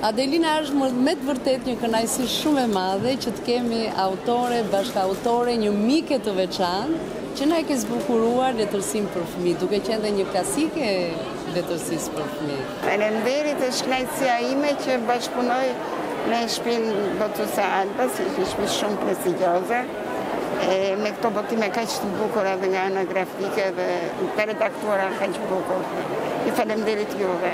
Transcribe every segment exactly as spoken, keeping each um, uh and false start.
Adelina është me të vërtet një kënaqësi shumë e madhe që të kemi autore, bashkëautore, një mike të veçantë që na e ke zbukuruar letërsinë për fëmijë, duke qenë dhe një klasike e letërsisë për fëmijë. Faleminderit, është kënaqësia ime që bashkëpunoj me shtëpinë Botusa Albas, një shtëpi shumë prestigjioze, me këto botime kaq të bukura dhe nga ana grafike dhe të redaktuara kaq bukur. Ju faleminderit juve.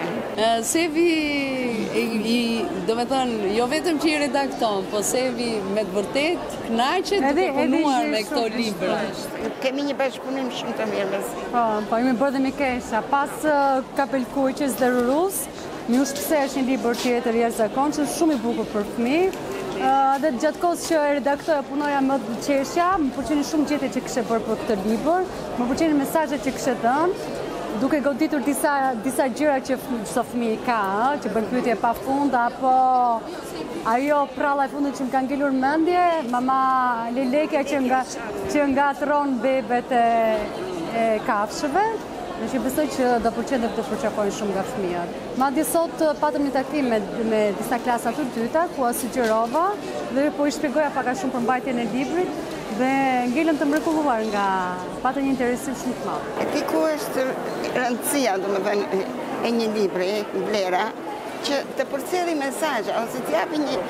Sevi, do me thënë, jo vetëm që i redakton, po Sevi me të vërtet kënaqet duke punuar me këto libra. Kemi një bashkëpunim shumë të mirë. Po, po imi bërë dhe Mikesha. Pas Kapelkuqës dhe Rurus, mi u shpësesh një libër tjetër i jashtëzakonshëm, shumë i bukur për fëmijë. Dhe gjatë kohës që e redaktoja punoja më të qeshja, më përqeni shumë gjete që kështë bërë për këtë libër, më përqeni mesazhe që kështë dhënë, duke goditur disa, disa gjëra që çdo fëmijë ka, që bën pyetje pa fund, apo ajo pralla e fundit që më ka ngelur mendje, mama Lelekja që nga që ngatron bebet e, e kafshëve. Dhe që besoj që do përqen dhe të përqafojnë shumë nga fëmijët. Madje sot patëm një takim me, me disa klasa të dyta, ku a sugjerova dhe po i shpjegoja paka shumë për mbajtjen e librit dhe ngelëm të mrekulluar nga patëm një interesim shumë të madh. E ti ku është rëndësia, domethënë, e një libri, vlera, që të përcjelli mesazhe ose të japi një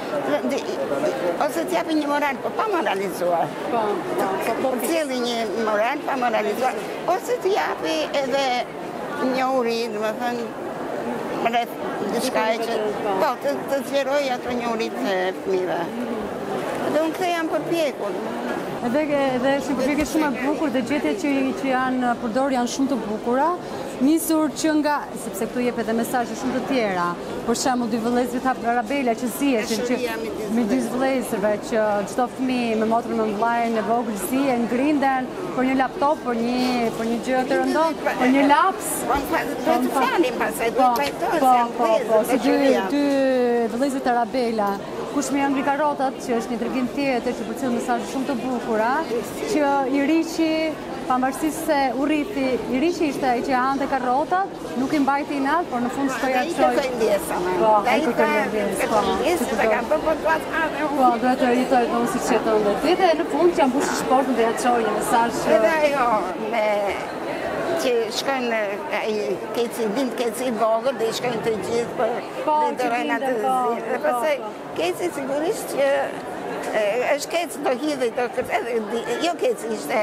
ose të japi një moral, po pa moralizuar. Po, po, po, po përcjelli një moral pa moralizuar, ose të japi edhe njohuri, domethënë, rreth diçka që po të të zgjerojë ato njohurit të fëmijëve. Dhe unë këtë jam përpjekur. Edhe edhe është një përpjekje shumë e bukur dhe gjetjet që që janë përdor janë shumë të bukura. Nisur që nga, sepse këtu jep edhe mesazhe shumë të tjera, për shembull dy vëllezërit hap Arabela që zihetin që midis vëllezërve që çdo fëmijë me motrën me vllajën e vogël zihen, grinden për një laptop, për një për një gjë të rëndom, për një laps. Po të flasim pastaj, do të pajtohen po, se po, po, si dy dy vëllezërit Arabela. Kush me janë karotat, që është një tregim tjetër që përcjell mesazhe shumë të bukura, që i riqi, pavarësisht se u rriti, i riqi ishte ai që hante karrotat, nuk i mbajti inat, por në fund shkoi atë çoj. Po, ai kërkoi ndjesë. Po, ai ka bërë po Po, duhet të rritoj domun siç jeton dhe ti dhe në fund që mbushi sportin dhe ja çoi një mesazh. Edhe ajo me që shkojnë ai keci bind keci vogël dhe shkojnë të gjithë për ndërtojnë atë zi. Dhe pastaj keci sigurisht që është keci do hidhej do kërcet, jo keci ishte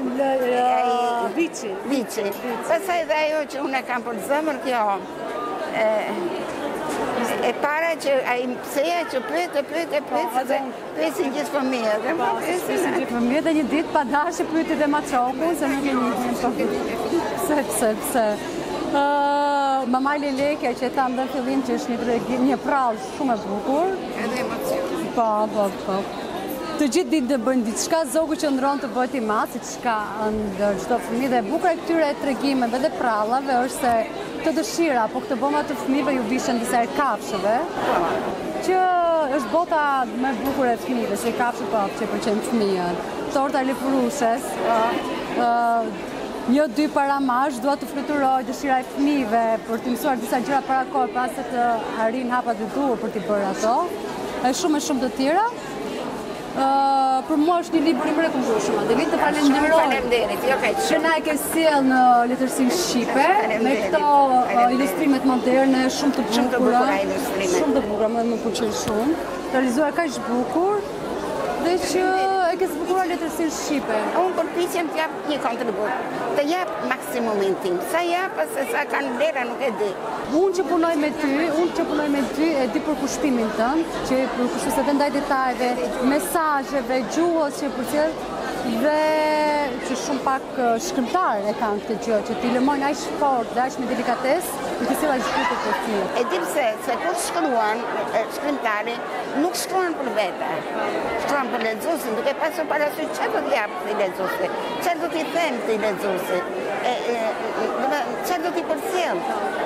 Vici. Vici. Pastaj dhe ajo që unë kam për zemër kjo e para që ai pseja që pyet, pyet, pyet, pyesin gjithë fëmijët. Po, pyesin gjithë fëmijët dhe një ditë pa dashje pyeti dhe Maçoku, se nuk e njihnin. Pse, pse, pse. Mama Lelekja që e tham në fillim që është një një prallë shumë e bukur. Edhe emocion. Po, po, po. Të gjithë ditë të bëjnë diçka, zogu që ndron të bëhet i madh, siç ka ndër çdo fëmijë dhe e bukur e këtyre tregimeve dhe prallave është se të dëshira, po këtë bëma të fëmijëve ju vishën disa herë kafshëve, që është bota më e bukur e fëmijëve, si kafshë po që pëlqen fëmijët. Torta Lefurushes, një dy paramash, dua të fluturoj dëshira e fëmijëve për të mësuar disa gjëra para kohë, pas se të arrin hapat e duhur për t'i bërë ato. Është shumë e shumë të tjera. Uh, për mua është një libër i mrekullueshëm. Adelina, të falenderoj. Faleminderit, jo kaq. Që na e ke sjell në letërsinë shqipe me këto uh, ilustrimet moderne shumë të bukura. Shumë të bukura, më më pëlqen shumë. Realizuar kaq bukur dhe që e ke zbukuruar letërsinë shqipe. Unë përpiqem të jap një kontribut, të jap maksimumin tim. Sa jap, se sa kanë vlera nuk e di. Unë që punoj me ty, unë që punoj me ty e di për kushtimin tënd, që për kushtuese ndaj detajeve, mesazheve, gjuhës që përcjell dhe që shumë pak shkrimtarë e kanë këtë gjë, që t'i lëmojnë aq fort dhe aq me delikatesë, që t'i sjellë aq bukur për fëmijët. E di pse, se kur shkruan shkrimtari, nuk shkruan për vete. Shkruan për lexuesin, duke pasur parasysh çfarë do t'i jap ti lexuesit, çfarë do t'i them ti lexuesit. Çfarë do t'i përcjell?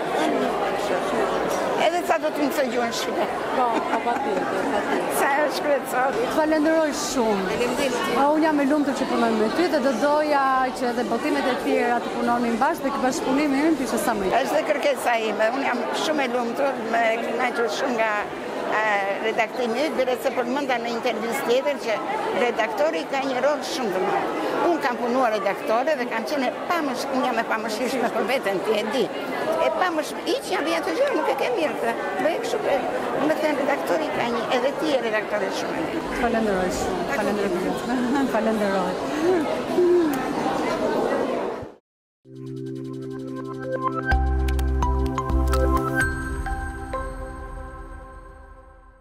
Edhe sa do të mësoj gjuhën shqipe. Po, po patjetër, patjetër. Sa është shkretësor. Falenderoj shumë. Unë jam e lumtur që punoj me ty dhe do doja që edhe botimet e tjera të punonin bashkë dhe ky bashkëpunimi ynë të ishte sa më i. Është dhe kërkesa ime. Unë jam shumë e lumtur, më kënaqur shumë nga redaktimi, dhe se përmenda në intervistë tjetër që redaktori ka një rol shumë të madh. Unë kam punuar redaktore dhe kam qenë pamësh, unë jam e pamëshirshme për veten, ti e di. E pamësh, iq jam vjen të gjë, nuk e ke mirë këtë. Bëj kështu për, më thënë redaktori ka një, edhe ti e redaktore shumë e mirë. Falenderoj shumë. Falenderoj. Falenderoj.